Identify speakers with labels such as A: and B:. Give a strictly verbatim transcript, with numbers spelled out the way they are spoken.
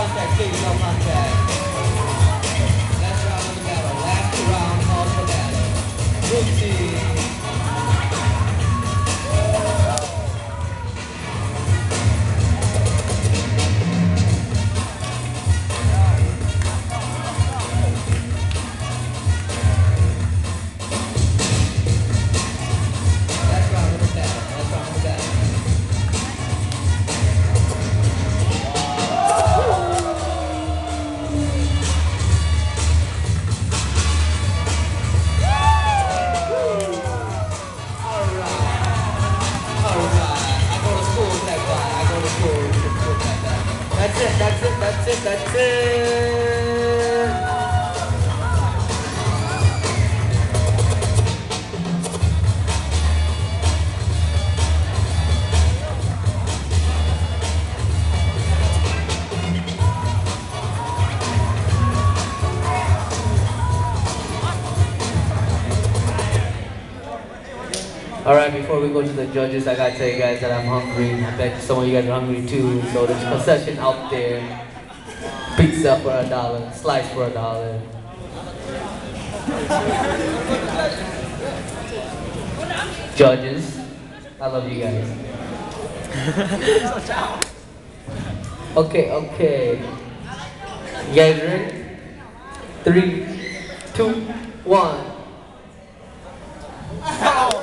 A: contact, please, no contact. Last round of the battle. Last round of the battle. Booby. That's it, that's it, that's it, that's it. Alright, before we go to the judges, I gotta tell you guys that I'm hungry. I bet some of you guys are hungry too. So there's a concession out there. Pizza for a dollar, slice for a dollar. Judges, I love you guys. Okay, okay. You guys ready? Three, two, one.